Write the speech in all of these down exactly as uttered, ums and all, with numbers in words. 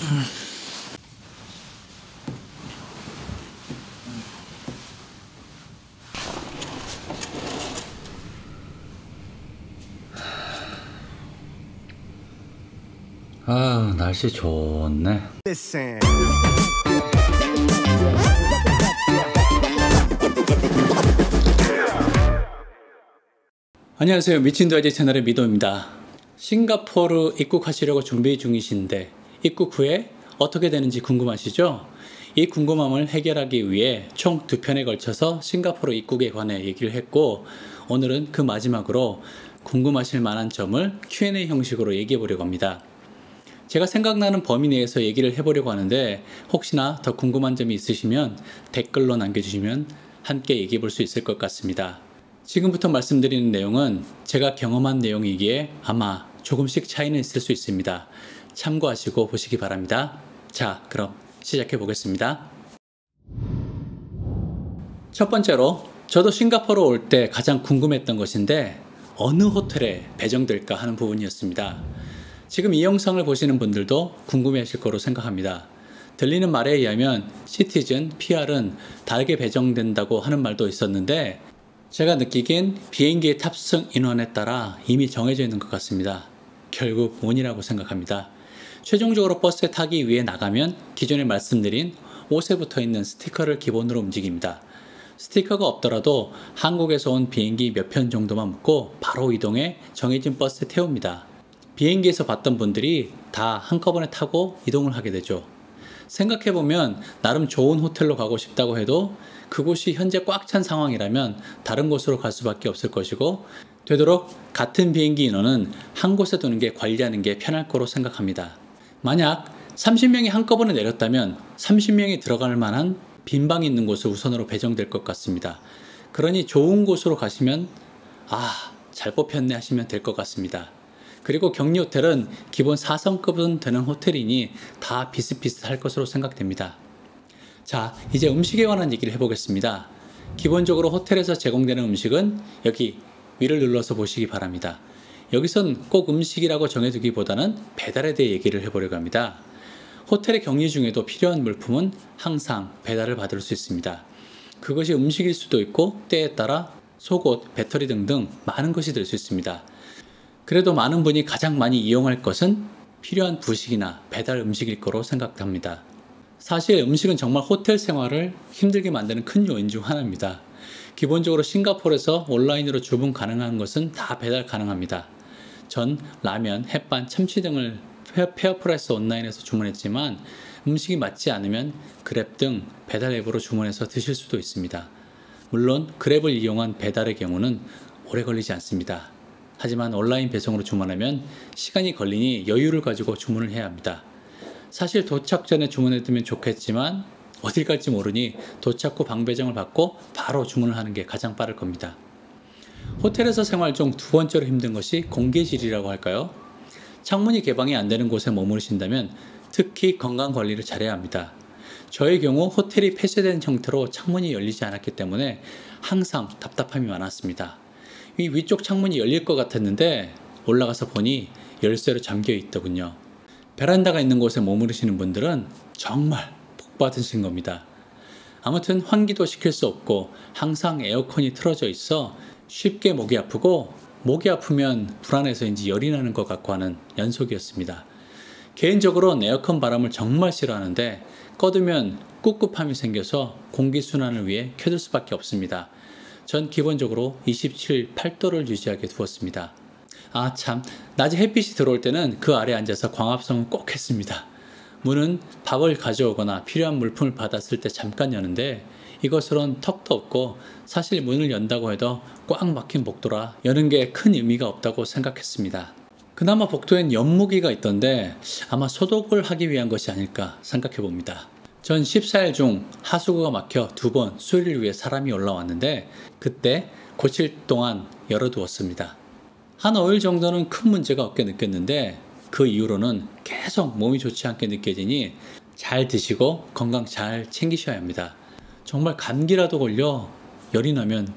아, 날씨 좋네. 안녕하세요, 미친도아지 채널의 미도입니다. 싱가포르 입국하시려고 준비 중이신데 입국 후에 어떻게 되는지 궁금하시죠? 이 궁금함을 해결하기 위해 총 두 편에 걸쳐서 싱가포르 입국에 관해 얘기를 했고, 오늘은 그 마지막으로 궁금하실 만한 점을 큐 앤 에이 형식으로 얘기해 보려고 합니다. 제가 생각나는 범위 내에서 얘기를 해보려고 하는데, 혹시나 더 궁금한 점이 있으시면 댓글로 남겨주시면 함께 얘기해 볼 수 있을 것 같습니다. 지금부터 말씀드리는 내용은 제가 경험한 내용이기에 아마 조금씩 차이는 있을 수 있습니다. 참고하시고 보시기 바랍니다. 자, 그럼 시작해 보겠습니다. 첫 번째로, 저도 싱가포르 올 때 가장 궁금했던 것인데 어느 호텔에 배정될까 하는 부분이었습니다. 지금 이 영상을 보시는 분들도 궁금해하실 거로 생각합니다. 들리는 말에 의하면 시티즌, 피알은 다르게 배정된다고 하는 말도 있었는데, 제가 느끼기엔 비행기의 탑승 인원에 따라 이미 정해져 있는 것 같습니다. 결국 운이라고 생각합니다. 최종적으로 버스에 타기 위해 나가면 기존에 말씀드린 옷에 붙어 있는 스티커를 기본으로 움직입니다. 스티커가 없더라도 한국에서 온 비행기 몇 편 정도만 묻고 바로 이동해 정해진 버스에 태웁니다. 비행기에서 봤던 분들이 다 한꺼번에 타고 이동을 하게 되죠. 생각해보면 나름 좋은 호텔로 가고 싶다고 해도 그곳이 현재 꽉 찬 상황이라면 다른 곳으로 갈 수밖에 없을 것이고, 되도록 같은 비행기 인원은 한 곳에 두는 게 관리하는 게 편할 거로 생각합니다. 만약 삼십 명이 한꺼번에 내렸다면 삼십 명이 들어갈 만한 빈 방이 있는 곳을 우선으로 배정될 것 같습니다. 그러니 좋은 곳으로 가시면 아, 잘 뽑혔네 하시면 될 것 같습니다. 그리고 격리 호텔은 기본 사 성급은 되는 호텔이니 다 비슷비슷할 것으로 생각됩니다. 자, 이제 음식에 관한 얘기를 해보겠습니다. 기본적으로 호텔에서 제공되는 음식은 여기 위를 눌러서 보시기 바랍니다. 여기선 꼭 음식이라고 정해두기보다는 배달에 대해 얘기를 해보려고 합니다. 호텔의 격리 중에도 필요한 물품은 항상 배달을 받을 수 있습니다. 그것이 음식일 수도 있고 때에 따라 속옷, 배터리 등등 많은 것이 될 수 있습니다. 그래도 많은 분이 가장 많이 이용할 것은 필요한 부식이나 배달 음식일 거로 생각합니다. 사실 음식은 정말 호텔 생활을 힘들게 만드는 큰 요인 중 하나입니다. 기본적으로 싱가포르에서 온라인으로 주문 가능한 것은 다 배달 가능합니다. 전 라면, 햇반, 참치 등을 페어프라이스 온라인에서 주문했지만 음식이 맞지 않으면 그랩 등 배달 앱으로 주문해서 드실 수도 있습니다. 물론 그랩을 이용한 배달의 경우는 오래 걸리지 않습니다. 하지만 온라인 배송으로 주문하면 시간이 걸리니 여유를 가지고 주문을 해야 합니다. 사실 도착 전에 주문해두면 좋겠지만 어딜 갈지 모르니 도착 후 방 배정을 받고 바로 주문을 하는 게 가장 빠를 겁니다. 호텔에서 생활 중 두 번째로 힘든 것이 공기질이라고 할까요? 창문이 개방이 안 되는 곳에 머무르신다면 특히 건강 관리를 잘해야 합니다. 저의 경우 호텔이 폐쇄된 형태로 창문이 열리지 않았기 때문에 항상 답답함이 많았습니다. 이 위쪽 창문이 열릴 것 같았는데 올라가서 보니 열쇠로 잠겨 있더군요. 베란다가 있는 곳에 머무르시는 분들은 정말 복 받으신 겁니다. 아무튼 환기도 시킬 수 없고 항상 에어컨이 틀어져 있어 쉽게 목이 아프고, 목이 아프면 불안해서인지 열이 나는 것 같고 하는 연속이었습니다. 개인적으로는 에어컨 바람을 정말 싫어하는데 꺼두면 꿉꿉함이 생겨서 공기순환을 위해 켜둘 수밖에 없습니다. 전 기본적으로 이십칠, 팔 도를 유지하게 두었습니다. 아 참, 낮에 햇빛이 들어올 때는 그 아래 앉아서 광합성을 꼭 했습니다. 문은 밥을 가져오거나 필요한 물품을 받았을 때 잠깐 여는데 이것으론 턱도 없고, 사실 문을 연다고 해도 꽉 막힌 복도라 여는 게 큰 의미가 없다고 생각했습니다. 그나마 복도엔 연무기가 있던데 아마 소독을 하기 위한 것이 아닐까 생각해 봅니다. 전 십사 일 중 하수구가 막혀 두 번 수리를 위해 사람이 올라왔는데 그때 고칠 동안 열어두었습니다. 한 오 일 정도는 큰 문제가 없게 느꼈는데 그 이후로는 계속 몸이 좋지 않게 느껴지니 잘 드시고 건강 잘 챙기셔야 합니다. 정말 감기라도 걸려 열이 나면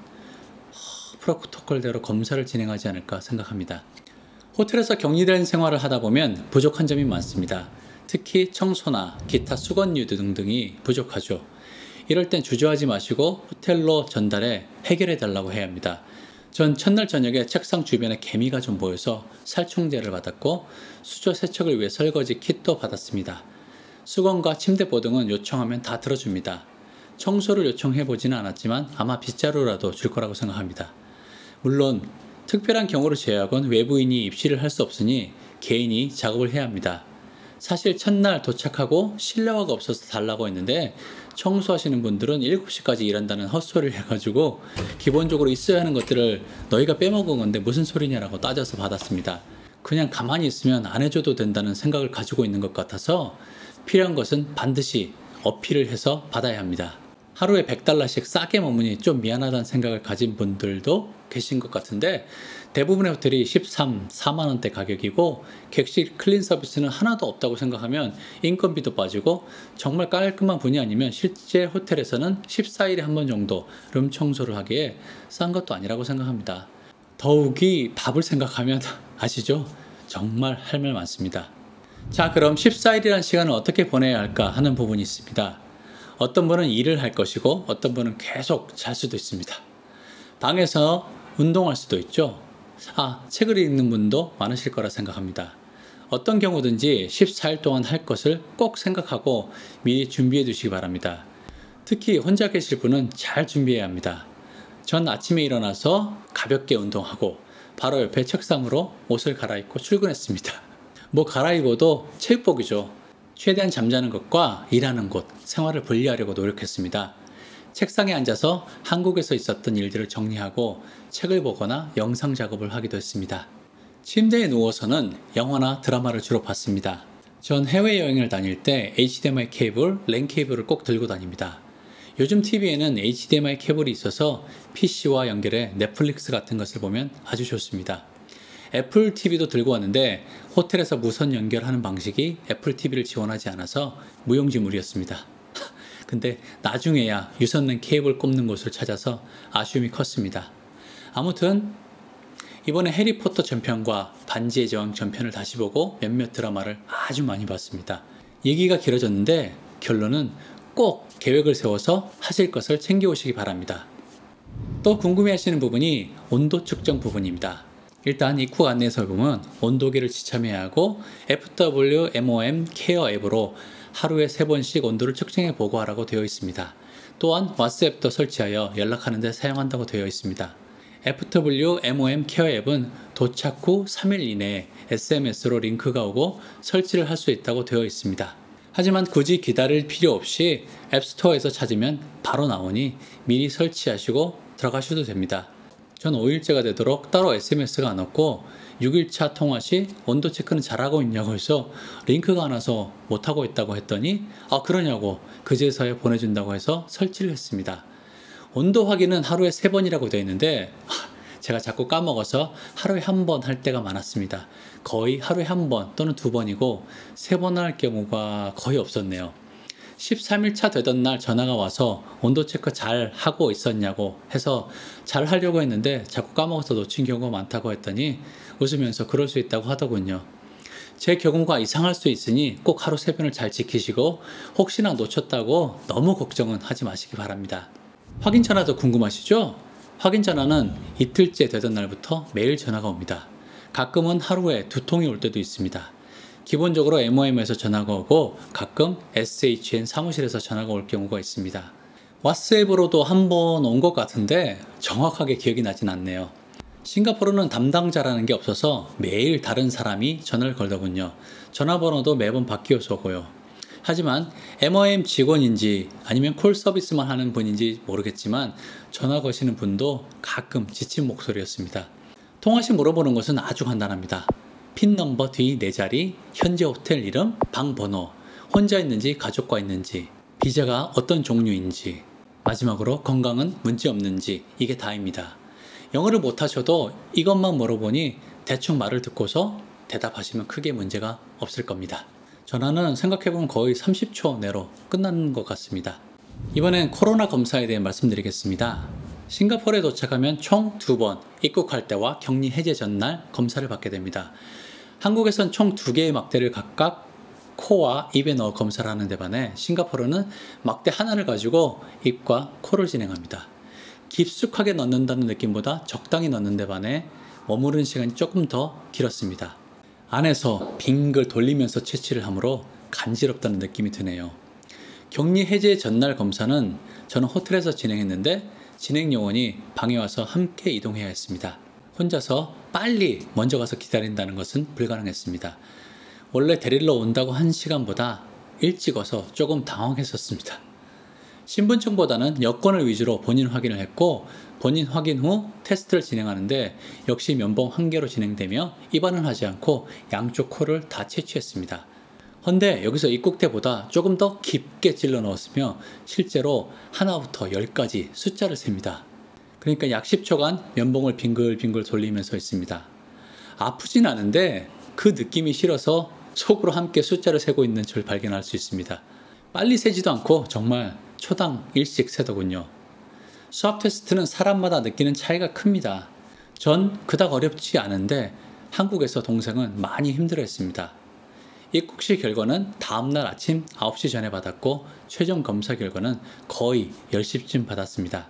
프로토콜대로 검사를 진행하지 않을까 생각합니다. 호텔에서 격리된 생활을 하다 보면 부족한 점이 많습니다. 특히 청소나 기타 수건류 등등이 부족하죠. 이럴 땐 주저하지 마시고 호텔로 전달해 해결해 달라고 해야 합니다. 전 첫날 저녁에 책상 주변에 개미가 좀 보여서 살충제를 받았고 수조 세척을 위해 설거지 킷도 받았습니다. 수건과 침대보 등은 요청하면 다 들어줍니다. 청소를 요청해보지는 않았지만 아마 빗자루라도 줄 거라고 생각합니다. 물론 특별한 경우를 제외하곤 외부인이 입실을 할 수 없으니 개인이 작업을 해야 합니다. 사실 첫날 도착하고 실내화가 없어서 달라고 했는데 청소하시는 분들은 일곱 시까지 일한다는 헛소리를 해가지고 기본적으로 있어야 하는 것들을 너희가 빼먹은 건데 무슨 소리냐라고 따져서 받았습니다. 그냥 가만히 있으면 안 해줘도 된다는 생각을 가지고 있는 것 같아서 필요한 것은 반드시 어필을 해서 받아야 합니다. 하루에 백 달러씩 싸게 머무니 좀 미안하다는 생각을 가진 분들도 계신 것 같은데 대부분의 호텔이 십삼, 사만 원대 가격이고 객실 클린 서비스는 하나도 없다고 생각하면 인건비도 빠지고 정말 깔끔한 분이 아니면 실제 호텔에서는 십사 일에 한 번 정도 룸 청소를 하기에 싼 것도 아니라고 생각합니다. 더욱이 밥을 생각하면 아시죠? 정말 할 말 많습니다. 자, 그럼 십사 일이라는 시간을 어떻게 보내야 할까 하는 부분이 있습니다. 어떤 분은 일을 할 것이고 어떤 분은 계속 잘 수도 있습니다. 방에서 운동할 수도 있죠. 아, 책을 읽는 분도 많으실 거라 생각합니다. 어떤 경우든지 십사 일 동안 할 것을 꼭 생각하고 미리 준비해 두시기 바랍니다. 특히 혼자 계실 분은 잘 준비해야 합니다. 전 아침에 일어나서 가볍게 운동하고 바로 옆에 책상으로 옷을 갈아입고 출근했습니다. 뭐 갈아입어도 체육복이죠. 최대한 잠자는 것과 일하는 곳, 생활을 분리하려고 노력했습니다. 책상에 앉아서 한국에서 있었던 일들을 정리하고 책을 보거나 영상 작업을 하기도 했습니다. 침대에 누워서는 영화나 드라마를 주로 봤습니다. 전 해외여행을 다닐 때 에이치디엠아이 케이블, 랜 케이블을 꼭 들고 다닙니다. 요즘 티비에는 에이치디엠아이 케이블이 있어서 피씨와 연결해 넷플릭스 같은 것을 보면 아주 좋습니다. 애플 티비도 들고 왔는데 호텔에서 무선 연결하는 방식이 애플 티비를 지원하지 않아서 무용지물이었습니다. 근데 나중에야 유선랜 케이블 꼽는 곳을 찾아서 아쉬움이 컸습니다. 아무튼 이번에 해리포터 전편과 반지의 제왕 전편을 다시 보고 몇몇 드라마를 아주 많이 봤습니다. 얘기가 길어졌는데 결론은 꼭 계획을 세워서 하실 것을 챙겨오시기 바랍니다. 또 궁금해하시는 부분이 온도 측정 부분입니다. 일단 입국 안내서를 보면 온도계를 지참해야 하고 에프더블유엠오엠 케어 앱으로 하루에 세 번씩 온도를 측정해 보고하라고 되어 있습니다. 또한 왓츠앱도 설치하여 연락하는 데 사용한다고 되어 있습니다. 에프더블유엠오엠 케어 앱은 도착 후 삼 일 이내에 에스엠에스로 링크가 오고 설치를 할 수 있다고 되어 있습니다. 하지만 굳이 기다릴 필요 없이 앱스토어에서 찾으면 바로 나오니 미리 설치하시고 들어가셔도 됩니다. 전 오 일째가 되도록 따로 에스엠에스가 안 왔고 육 일차 통화 시 온도 체크는 잘하고 있냐고 해서 링크가 안 와서 못하고 있다고 했더니 아 그러냐고 그제서야 보내준다고 해서 설치를 했습니다. 온도 확인은 하루에 세 번이라고 되어 있는데 제가 자꾸 까먹어서 하루에 한 번 할 때가 많았습니다. 거의 하루에 한 번 또는 두 번이고 세 번 할 경우가 거의 없었네요. 십삼 일차 되던 날 전화가 와서 온도 체크 잘 하고 있었냐고 해서 잘 하려고 했는데 자꾸 까먹어서 놓친 경우가 많다고 했더니 웃으면서 그럴 수 있다고 하더군요. 제 경우가 이상할 수 있으니 꼭 하루 세변을 잘 지키시고 혹시나 놓쳤다고 너무 걱정은 하지 마시기 바랍니다. 확인 전화도 궁금하시죠? 확인 전화는 이틀째 되던 날부터 매일 전화가 옵니다. 가끔은 하루에 두 통이 올 때도 있습니다. 기본적으로 엠오엠에서 전화가 오고 가끔 에스에이치엔 사무실에서 전화가 올 경우가 있습니다. 왓츠앱으로도 한 번 온 것 같은데 정확하게 기억이 나진 않네요. 싱가포르는 담당자라는 게 없어서 매일 다른 사람이 전화를 걸더군요. 전화번호도 매번 바뀌어서 오고요. 하지만 엠오엠 직원인지 아니면 콜 서비스만 하는 분인지 모르겠지만 전화 거시는 분도 가끔 지친 목소리였습니다. 통화 시 물어보는 것은 아주 간단합니다. 핀 넘버 뒤 네 자리, 현재 호텔 이름, 방 번호, 혼자 있는지 가족과 있는지, 비자가 어떤 종류인지, 마지막으로 건강은 문제 없는지 이게 다입니다. 영어를 못하셔도 이것만 물어보니 대충 말을 듣고서 대답하시면 크게 문제가 없을 겁니다. 전화는 생각해보면 거의 삼십 초 내로 끝나는 것 같습니다. 이번엔 코로나 검사에 대해 말씀드리겠습니다. 싱가포르에 도착하면 총 두 번 입국할 때와 격리 해제 전날 검사를 받게 됩니다. 한국에선 총 두 개의 막대를 각각 코와 입에 넣어 검사를 하는 데 반해 싱가포르는 막대 하나를 가지고 입과 코를 진행합니다. 깊숙하게 넣는다는 느낌보다 적당히 넣는 데 반해 머무르는 시간이 조금 더 길었습니다. 안에서 빙글 돌리면서 채취를 하므로 간지럽다는 느낌이 드네요. 격리 해제 전날 검사는 저는 호텔에서 진행했는데 진행 요원이 방에 와서 함께 이동해야 했습니다. 혼자서 빨리 먼저 가서 기다린다는 것은 불가능했습니다. 원래 데리러 온다고 한 시간보다 일찍 와서 조금 당황했었습니다. 신분증보다는 여권을 위주로 본인 확인을 했고 본인 확인 후 테스트를 진행하는데 역시 면봉 한 개로 진행되며 입안은 하지 않고 양쪽 코를 다 채취했습니다. 헌데 여기서 입국대보다 조금 더 깊게 찔러 넣었으며 실제로 하나부터 열까지 숫자를 셉니다. 그러니까 약 십 초간 면봉을 빙글빙글 돌리면서 있습니다. 아프진 않은데 그 느낌이 싫어서 속으로 함께 숫자를 세고 있는 저를 발견할 수 있습니다. 빨리 세지도 않고 정말 초당 일씩 세더군요. 수압 테스트는 사람마다 느끼는 차이가 큽니다. 전 그닥 어렵지 않은데 한국에서 동생은 많이 힘들어했습니다. 입국 시 결과는 다음날 아침 아홉 시 전에 받았고 최종 검사 결과는 거의 열 시쯤 받았습니다.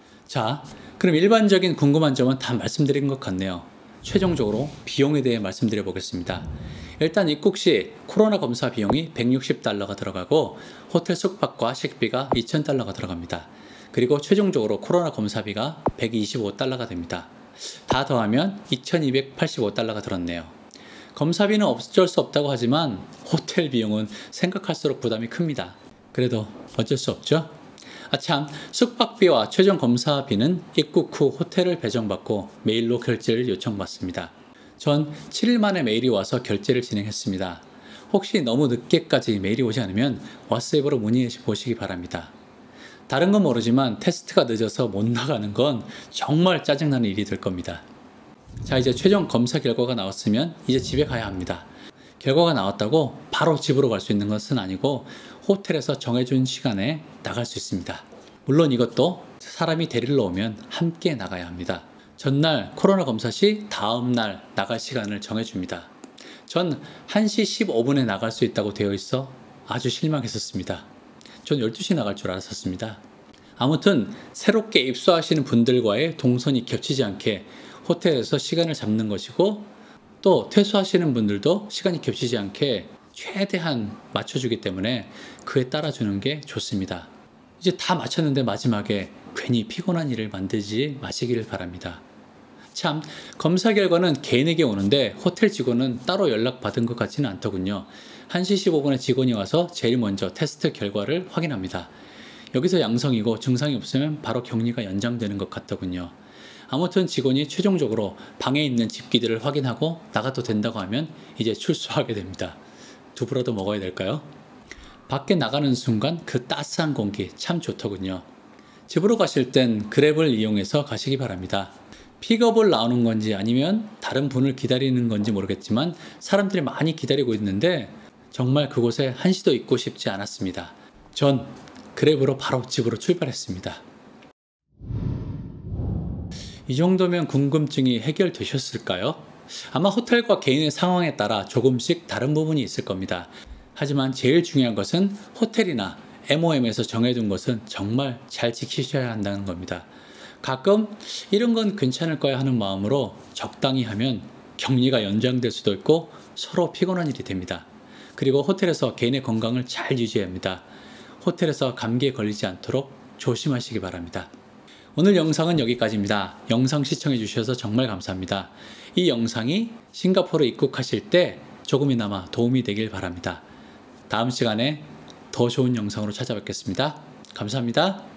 자, 그럼 일반적인 궁금한 점은 다 말씀드린 것 같네요. 최종적으로 비용에 대해 말씀드려 보겠습니다. 일단 입국 시 코로나 검사 비용이 백육십 달러가 들어가고 호텔 숙박과 식비가 이천 달러가 들어갑니다. 그리고 최종적으로 코로나 검사비가 백이십오 달러가 됩니다. 다 더하면 이천이백팔십오 달러가 들었네요. 검사비는 어쩔 수 없다고 하지만 호텔 비용은 생각할수록 부담이 큽니다. 그래도 어쩔 수 없죠? 아참, 숙박비와 최종 검사비는 입국 후 호텔을 배정받고 메일로 결제를 요청받습니다. 전 칠 일 만에 메일이 와서 결제를 진행했습니다. 혹시 너무 늦게까지 메일이 오지 않으면 왓츠앱으로 문의해 보시기 바랍니다. 다른 건 모르지만 테스트가 늦어서 못 나가는 건 정말 짜증나는 일이 될 겁니다. 자, 이제 최종 검사 결과가 나왔으면 이제 집에 가야 합니다. 결과가 나왔다고 바로 집으로 갈 수 있는 것은 아니고 호텔에서 정해준 시간에 나갈 수 있습니다. 물론 이것도 사람이 데리러 오면 함께 나가야 합니다. 전날 코로나 검사 시 다음날 나갈 시간을 정해줍니다. 전 한 시 십오 분에 나갈 수 있다고 되어 있어 아주 실망했었습니다. 전 열두 시 나갈 줄 알았었습니다. 아무튼 새롭게 입소하시는 분들과의 동선이 겹치지 않게 호텔에서 시간을 잡는 것이고 또 퇴소하시는 분들도 시간이 겹치지 않게 최대한 맞춰주기 때문에 그에 따라주는 게 좋습니다. 이제 다 마쳤는데 마지막에 괜히 피곤한 일을 만들지 마시기를 바랍니다. 참, 검사 결과는 개인에게 오는데 호텔 직원은 따로 연락받은 것 같지는 않더군요. 한 시 십오 분에 직원이 와서 제일 먼저 테스트 결과를 확인합니다. 여기서 양성이고 증상이 없으면 바로 격리가 연장되는 것 같더군요. 아무튼 직원이 최종적으로 방에 있는 집기들을 확인하고 나가도 된다고 하면 이제 출소하게 됩니다. 두부라도 먹어야 될까요? 밖에 나가는 순간 그 따스한 공기 참 좋더군요. 집으로 가실 땐 그랩을 이용해서 가시기 바랍니다. 픽업을 나오는 건지 아니면 다른 분을 기다리는 건지 모르겠지만 사람들이 많이 기다리고 있는데 정말 그곳에 한시도 있고 싶지 않았습니다. 전 그랩으로 바로 집으로 출발했습니다. 이 정도면 궁금증이 해결되셨을까요? 아마 호텔과 개인의 상황에 따라 조금씩 다른 부분이 있을 겁니다. 하지만 제일 중요한 것은 호텔이나 엠오엠에서 정해둔 것은 정말 잘 지키셔야 한다는 겁니다. 가끔 이런 건 괜찮을 거야 하는 마음으로 적당히 하면 격리가 연장될 수도 있고 서로 피곤한 일이 됩니다. 그리고 호텔에서 개인의 건강을 잘 유지해야 합니다. 호텔에서 감기에 걸리지 않도록 조심하시기 바랍니다. 오늘 영상은 여기까지입니다. 영상 시청해 주셔서 정말 감사합니다. 이 영상이 싱가포르 입국하실 때 조금이나마 도움이 되길 바랍니다. 다음 시간에 더 좋은 영상으로 찾아뵙겠습니다. 감사합니다.